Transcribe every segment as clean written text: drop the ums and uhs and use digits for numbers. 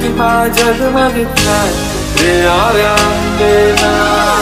चुकमा जगमगता रे आर्या अंबेना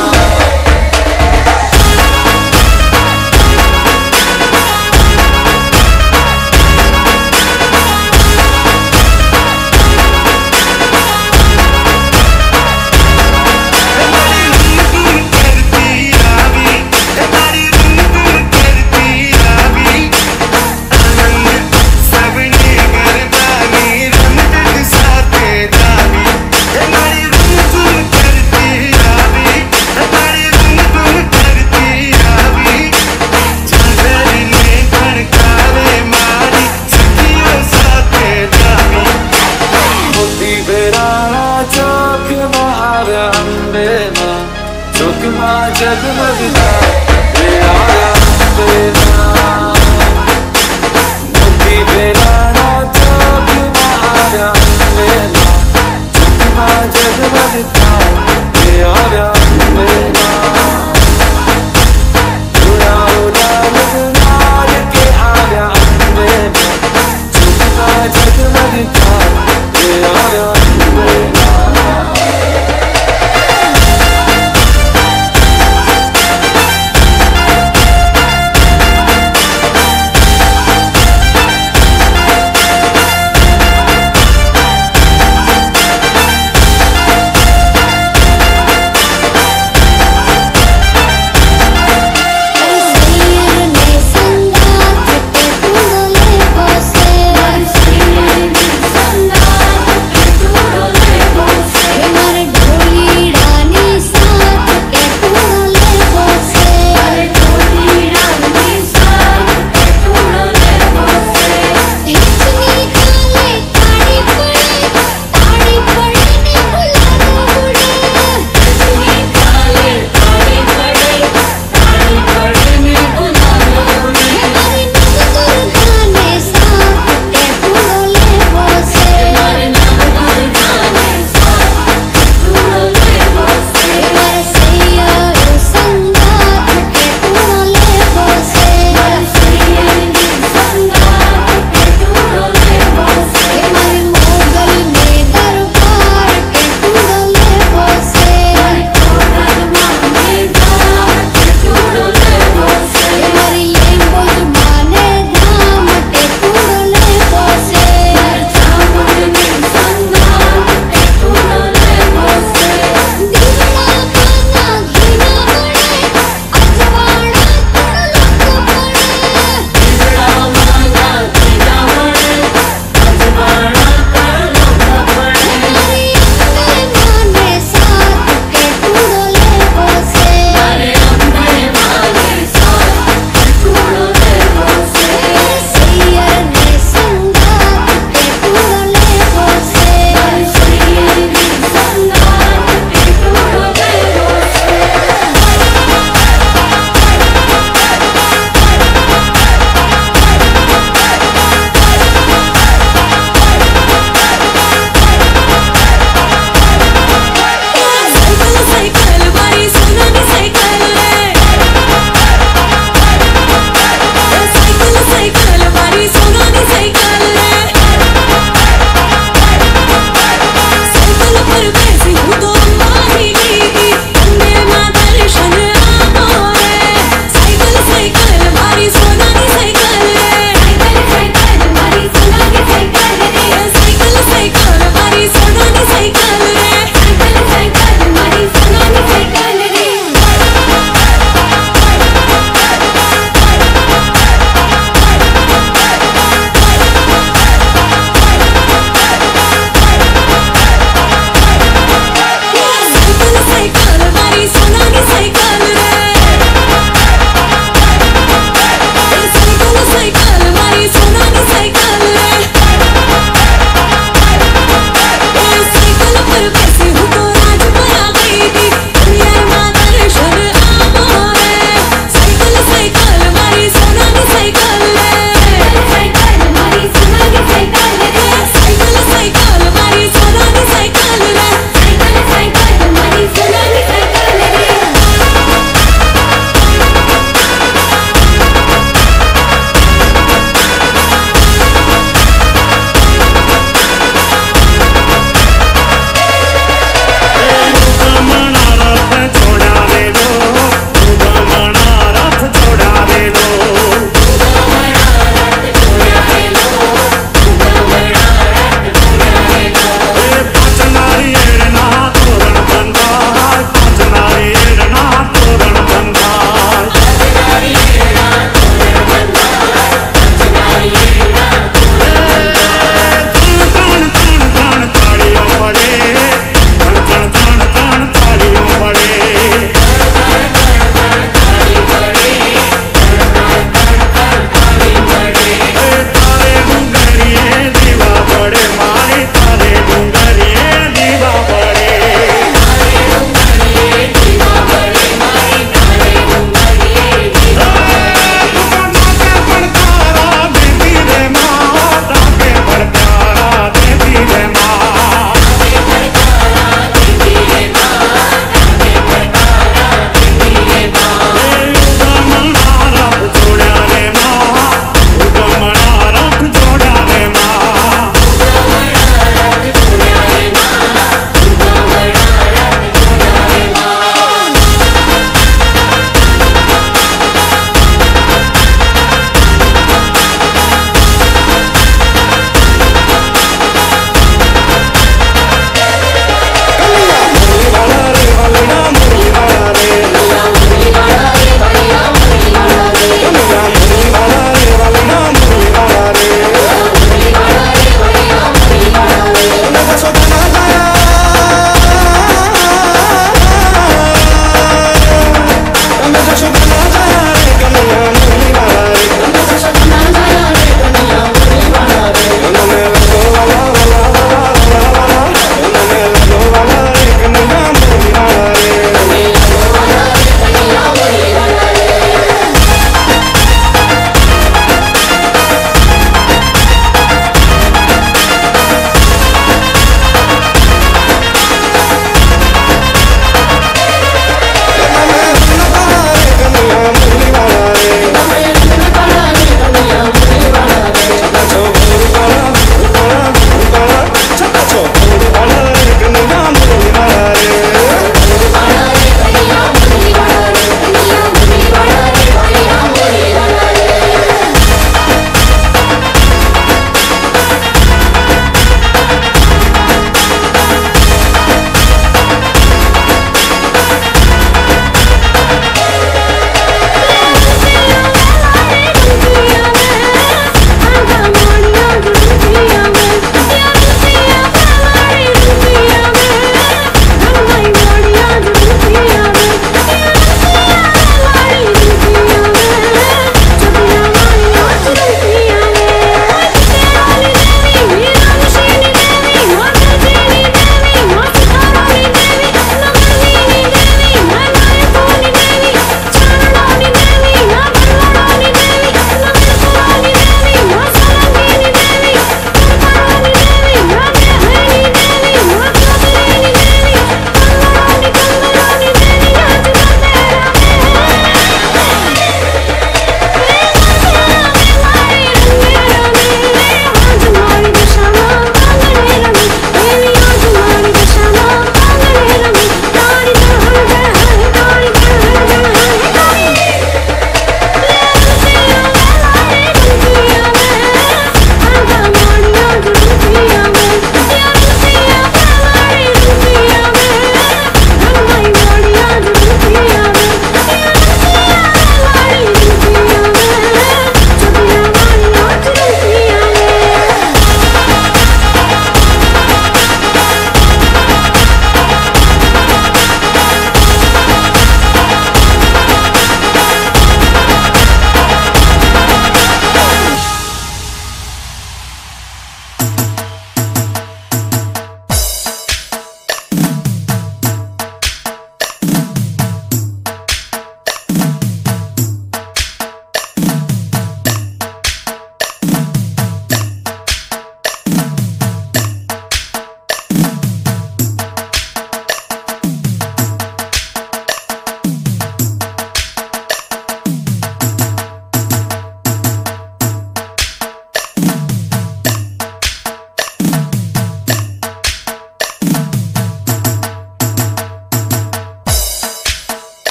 चुकमा जगमगता रे आर्या अंबेना मोती बेराना चुकमा आर्या अंबेना चुकमा जगमगता रे आर्या अंबेना उड़ा उड़ा लगनार के आर्या अंबेना चुकमा जगमगता रे आर्या अंबेना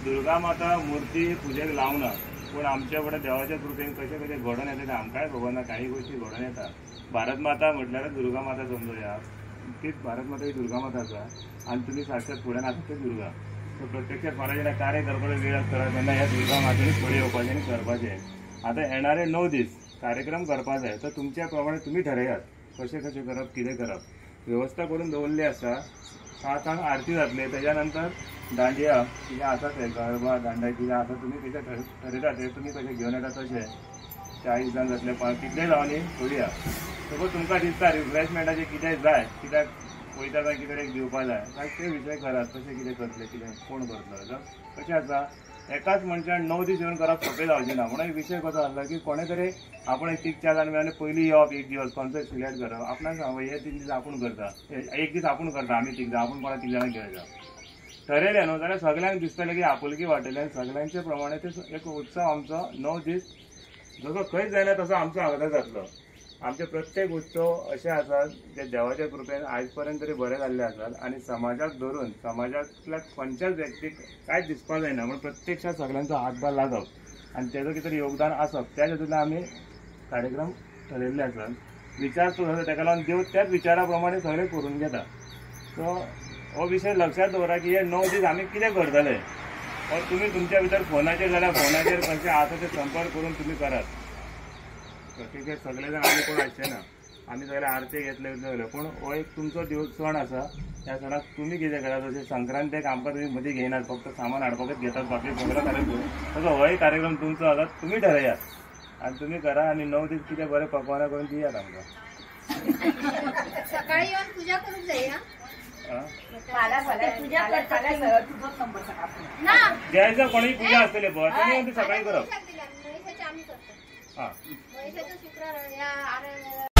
दुर्गा माता मूर्ती पूजेक लावना, पण आमच्या कडे देवाच्या कृपेन कशें कशें घडोवन येता तें आमकांय खबर ना. काही गोष्टी घडोवन येता. भारत माता म्हटल्यार दुर्गा माता समजुया. तीच भारत माता ही दुर्गा माता आसा आणि तुम्ही साक्षात फुड्यान आसा ते दुर्गा. सो प्रत्यक्षात मला जेन्ना कार्य करपाचो वेळ आसता तेन्ना ह्या दुर्गा मातेनी फुडें येवपाचें आणि करपाचें. आता येणारे 9 दीस कार्यक्रम करपा जाय, तर तुमच्या प्रमाणे तुम्ही ठरयात कशें कशें करप, कितें करप. व्यवस्था करून दवरली आसा. 7 आरती जातली, त्याच्यानंतर दांडिया कितें आसा तें गरबा दांडिया कितें आसा तुमी कितें ठरयता तें तुमी कशें घेवन येता तशें. 40 जाण जातले कितले जावन करुया. सपोज तुमकां दिसता रिफ्रेशमेंटाचें कितें जाय, कित्याक वयता काय कितें दिवपा जाय काय ते विशय करात. कशें कितें करतले, कितें कोण करतलो. कशें आसा एकाच मनशान 9 दीस येवन करप सोंपें जावचें ना. म्हणून एक विशय कसो आसला की कोणे तरी आपण 3-4 जाण मेळून पयलीं येवप, एक दिवस कॉन्सर्ट सिलेक्ट करप. आपणाक सांग हे 3 दीस आपूण करता, एक दीस आपूण करता, आमी 3 जाण, आपूण कोणा 3 जाणांक घेवया ठरयलें न्हू जाल्यार सगळ्यांक दिसतलें की आपुलकी वाटयलें. सगळ्यांचे प्रमाणे ते एक उत्सव आमचो 9 दीस जसो खंयच जायना तसो आमचो हांगासर जातलो. आमचे प्रत्येक उत्सव असे आसात जे देवाच्या कृपेन आयज पर्यंत तरी बरे जाल्ले आसात आणि समाजाक धरून समाजातल्या खंयच्याच व्यक्तीक कांयच दिसपाक जायना. म्हणून प्रत्यक्षात सगळ्यांचो हातभार लागप आणि तेजो कितें योगदान आसप त्या खातीर आमी कार्यक्रम ठरयल्ले आसात. विचार तो जाता तेका लागून देव त्याच विचारा प्रमाणे सगळे करून घेता. सो हो विशय लक्षात दवरा की हे 9 दीस आमी कितें करतले. तुम्ही तुमच्या भितर फोनाचेर जाल्यार फोनाचेर खंयचे आसा ते संपर्क करून तुम्ही करात. ठीक आहे, सगळे जण आम्ही कोण आसचे ना. आम्ही सगळे आरती घेतले पण हो एक तुमचो सण आसा. त्या सणाक तुम्ही कितें करात. जशें संक्रांतीक आमकां तुम्ही मदीं घेयनात, फक्त सामान हाडपाकच घेतात, बाकी सगळं कार्यक्रम तसो होय कार्यक्रम तुमचो आसा. तुम्ही ठरयात आणि तुम्ही करा आणि 9 दीस कितें बरें पकवाना करून दियात आमकां. सकाळी येऊन पूजा करून जाऊया. द्यायचं कोणी पूजा असतली पण तुम्ही सकाळी करप. शुक्रार